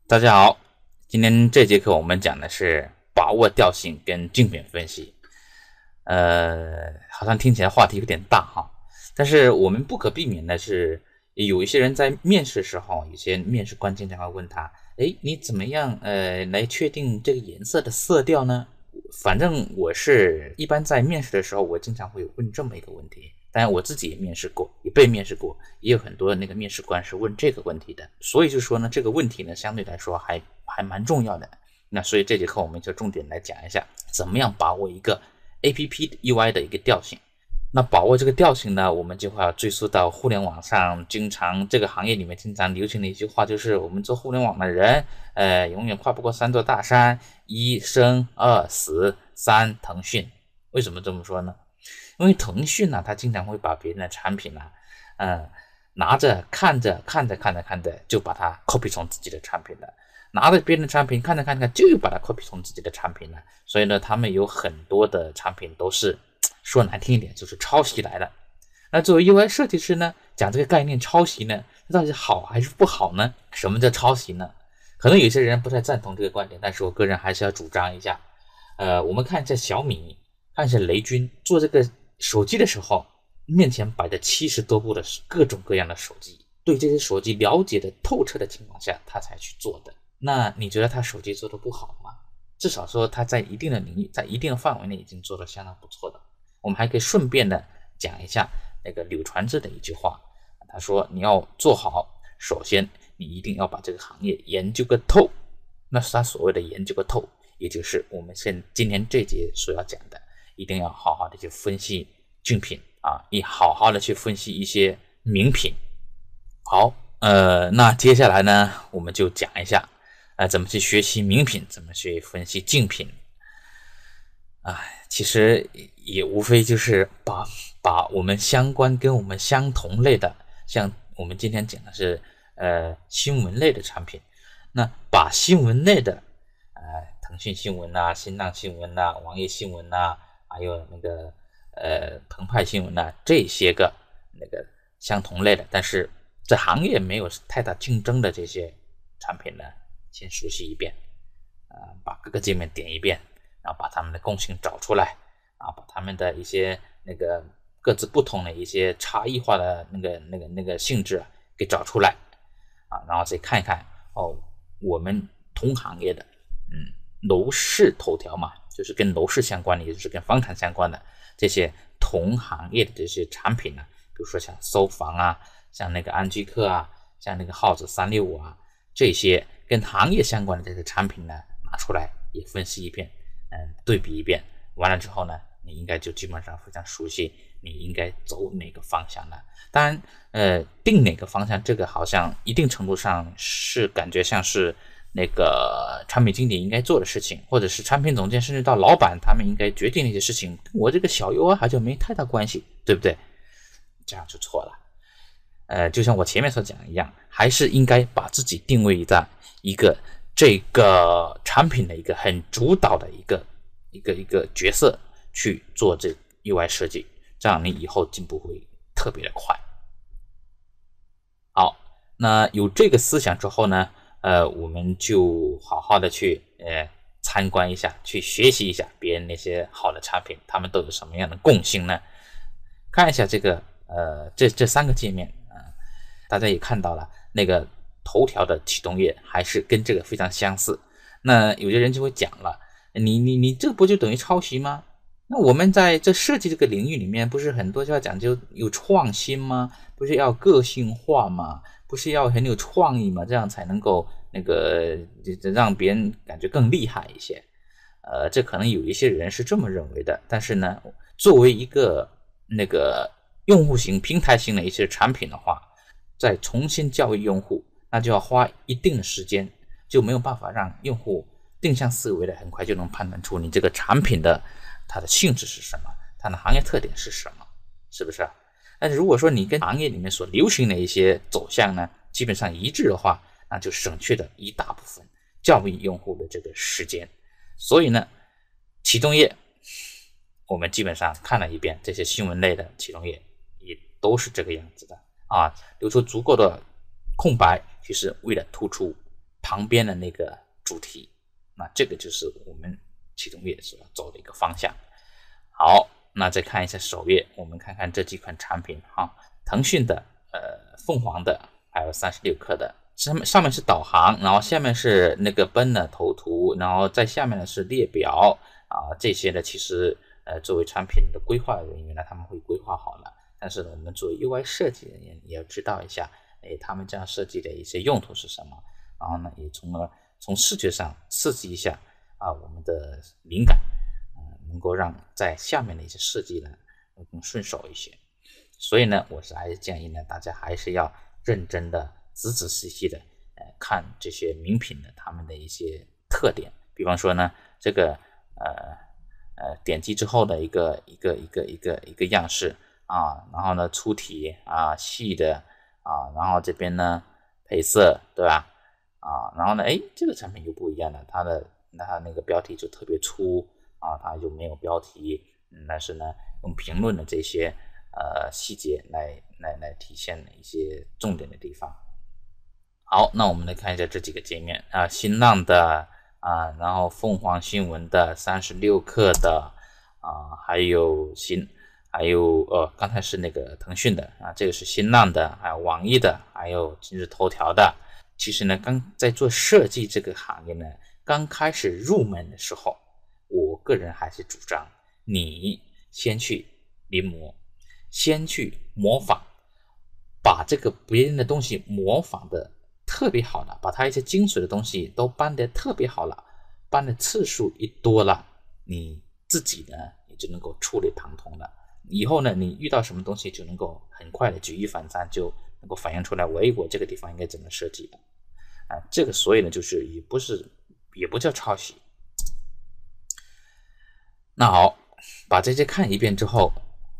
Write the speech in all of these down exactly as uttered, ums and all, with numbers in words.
大家好，今天这节课我们讲的是把握调性跟竞品分析。呃，好像听起来话题有点大哈，但是我们不可避免的是，有一些人在面试的时候，有些面试官经常会问他，诶，你怎么样呃来确定这个颜色的色调呢？反正我是一般在面试的时候，我经常会问这么一个问题。当然我自己也面试过，也被面试过，也有很多那个面试官是问这个问题的。所以就说呢，这个问题呢相对来说还还蛮重要的。那所以这节课我们就重点来讲一下，怎么样把握一个 A P P U I 的一个调性。那把握这个调性呢，我们就要追溯到互联网上经常这个行业里面经常流行的一句话，就是我们做互联网的人，呃，永远跨不过三座大山：一生，二死，三腾讯。为什么这么说呢？因为腾讯呢，它经常会把别人的产品呢，呃，拿着看着看着看着看着就把它 copy 从自己的产品了，拿着别人的产品看着看着就把它 copy 从自己的产品了。所以呢，他们有很多的产品都是说难听一点就是抄袭来的。那作为 U I 设计师呢，讲这个概念抄袭呢，它到底好还是不好呢？什么叫抄袭呢？可能有些人不太赞同这个观点，但是我个人还是要主张一下。呃，我们看一下小米，看一下雷军做这个手机的时候，面前摆着七十多部的各种各样的手机，对这些手机了解的透彻的情况下，他才去做的。那你觉得他手机做的不好吗？至少说他在一定的领域，在一定的范围内已经做得相当不错的。我们还可以顺便的讲一下那个柳传志的一句话，他说你要做好，首先你一定要把这个行业研究个透。那是他所谓的研究个透，也就是我们现今天这节所要讲的，一定要好好的去分析竞品啊，也好好的去分析一些名品。好，呃，那接下来呢，我们就讲一下，呃，怎么去学习名品，怎么去分析竞品。啊，其实也无非就是把把我们相关跟我们相同类的，像我们今天讲的是呃新闻类的产品，那把新闻类的，呃腾讯新闻啊、新浪新闻啊、网页新闻啊，还有那个呃澎湃新闻啊，这些个那个相同类的，但是这行业没有太大竞争的这些产品呢，先熟悉一遍，呃，把各个界面点一遍。然后把他们的共性找出来，然后把他们的一些那个各自不同的一些差异化的那个那个那个性质给找出来啊，然后再看一看哦，我们同行业的，嗯，楼市头条嘛，就是跟楼市相关的，也就是跟房产相关的这些同行业的这些产品呢，比如说像搜房啊，像那个安居客啊，像那个耗子三六五啊，这些跟行业相关的这些产品呢，拿出来也分析一遍。嗯，对比一遍，完了之后呢，你应该就基本上非常熟悉你应该走哪个方向了。当然，呃，定哪个方向，这个好像一定程度上是感觉像是那个产品经理应该做的事情，或者是产品总监甚至到老板他们应该决定的一些事情，跟我这个小 U I 好像没太大关系，对不对？这样就错了。呃，就像我前面所讲一样，还是应该把自己定位在一个这个产品的一个很主导的一个一个一个角色去做这 U I 设计，这样你以后进步会特别的快。好，那有这个思想之后呢，呃，我们就好好的去呃参观一下，去学习一下别人那些好的产品，他们都有什么样的共性呢？看一下这个呃这这三个界面啊、呃，大家也看到了那个。头条的启动页还是跟这个非常相似，那有些人就会讲了，你你你这不就等于抄袭吗？那我们在这设计这个领域里面，不是很多就要讲究有创新吗？不是要个性化吗？不是要很有创意吗？这样才能够那个让别人感觉更厉害一些。呃，这可能有一些人是这么认为的，但是呢，作为一个那个用户型、平台型的一些产品的话，再重新教育用户。那就要花一定的时间，就没有办法让用户定向思维的很快就能判断出你这个产品的它的性质是什么，它的行业特点是什么，是不是？但是如果说你跟行业里面所流行的一些走向呢，基本上一致的话，那就省去了一大部分教育用户的这个时间。所以呢，启动页我们基本上看了一遍，这些新闻类的启动页也都是这个样子的啊，留出足够的空白，就是为了突出旁边的那个主题，那这个就是我们启动页所要走的一个方向。好，那再看一下首页，我们看看这几款产品哈，腾讯的、呃凤凰的，还有三十六氪的。上面上面是导航，然后下面是那个 banner 头图，然后在下面呢是列表啊，这些呢其实呃作为产品的规划人员呢，他们会规划好了，但是呢我们作为 U I 设计人员也要知道一下，哎，他们这样设计的一些用途是什么，然后呢也从了从视觉上刺激一下啊我们的灵感，呃，能够让在下面的一些设计呢更顺手一些。所以呢，我是还是建议呢，大家还是要认真的、仔仔细细的，呃，看这些名品的他们的一些特点。比方说呢，这个呃呃点击之后的一个一个一个一个一个样式啊，然后呢粗体啊、细的啊，然后这边呢配色，对吧？啊，然后呢，哎，这个产品就不一样了，它的它那个标题就特别粗啊，它就没有标题，嗯，但是呢，用评论的这些。呃，细节来来来体现一些重点的地方。好，那我们来看一下这几个界面啊，新浪的啊，然后凤凰新闻的，三十六氪的啊，还有新，还有呃，刚才是那个腾讯的啊，这个是新浪的，还有网易的，还有今日头条的。其实呢，刚在做设计这个行业呢，刚开始入门的时候，我个人还是主张你先去临摹。先去模仿，把这个别人的东西模仿的特别好了，把他一些精髓的东西都搬得特别好了，搬的次数一多了，你自己呢也就能够触类旁通了。以后呢，你遇到什么东西就能够很快的举一反三，就能够反映出来，我我这个地方应该怎么设计的啊？这个所以呢，就是也不是也不叫抄袭。那好，把这些看一遍之后。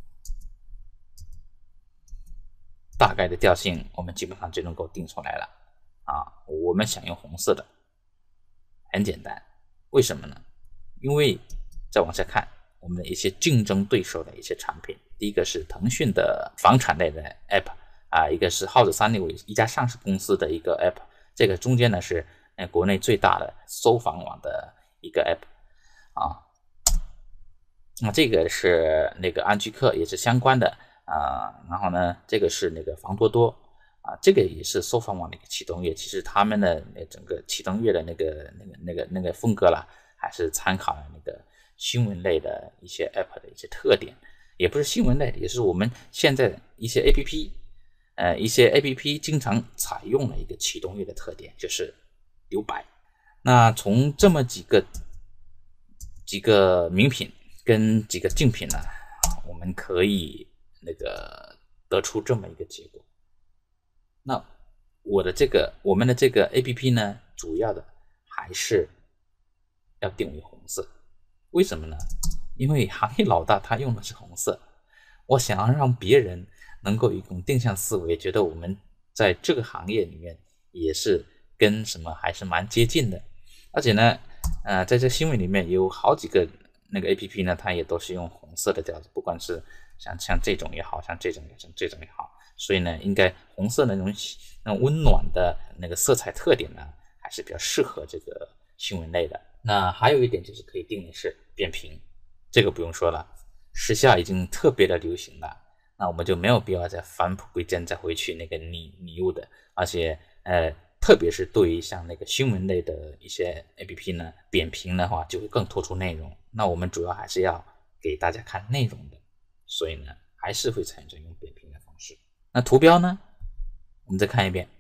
大概的调性我们基本上就能够定出来了啊。我们想用红色的，很简单，为什么呢？因为再往下看，我们的一些竞争对手的一些产品，第一个是腾讯的房产类的 app 啊，一个是耗子三六一家上市公司的一个 app， 这个中间呢是呃国内最大的搜房网的一个 app 啊。那这个是那个安居客，也是相关的。啊，然后呢，这个是那个房多多啊，这个也是搜房网的一个启动页。其实他们的那整个启动页的那个那个那个那个风格啦，还是参考了那个新闻类的一些 app 的一些特点，也不是新闻类，也是我们现在一些 app， 呃，一些 app 经常采用的一个启动页的特点，就是留白。那从这么几个几个名品跟几个竞品呢，我们可以。那个得出这么一个结果。那我的这个我们的这个 A P P 呢，主要的还是要定为红色。为什么呢？因为行业老大他用的是红色，我想要让别人能够有一种定向思维，觉得我们在这个行业里面也是跟什么还是蛮接近的。而且呢，呃，在这新闻里面有好几个那个 A P P 呢，它也都是用红色的调子，不管是像像这种也好，像这种也像这种也好，所以呢，应该红色的那种那种温暖的那个色彩特点呢，还是比较适合这个新闻类的。那还有一点就是可以定的是扁平，这个不用说了，时下已经特别的流行了，那我们就没有必要再返璞归真，再回去那个拟拟物的，而且呃，特别是对于像那个新闻类的一些 A P P 呢，扁平的话就会更突出内容。那我们主要还是要给大家看内容的。所以呢，还是会采用扁平的方式。那图标呢，我们再看一遍，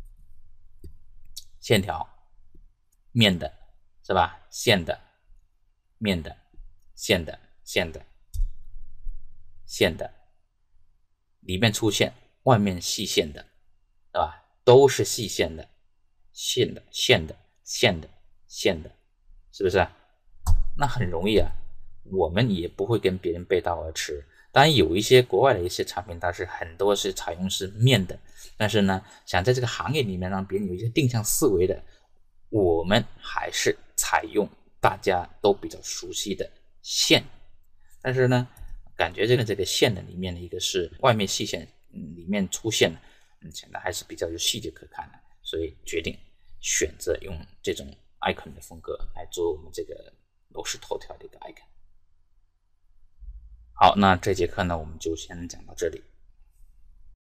线条、面的，是吧？线的、面的、线的、线的、线的，里面粗线，外面细线的，是吧？都是细线的、线的、线的、线的、线的，是不是？那很容易啊，我们也不会跟别人背道而驰。当然有一些国外的一些产品，它是很多是采用是面的，但是呢，想在这个行业里面让别人有一些定向思维的，我们还是采用大家都比较熟悉的线。但是呢，感觉这个这个线的里面的一个是外面细线，里面粗线，嗯，显得还是比较有细节可看的，所以决定选择用这种 icon 的风格来做我们这个楼市头条的一个 icon。好，那这节课呢我们就先讲到这里。